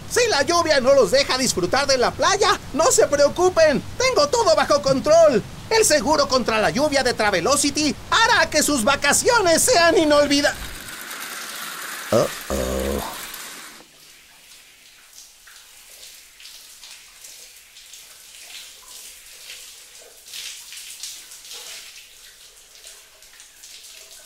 Si la lluvia no los deja disfrutar de la playa, no se preocupen, tengo todo bajo control. El seguro contra la lluvia de Travelocity hará que sus vacaciones sean inolvidables.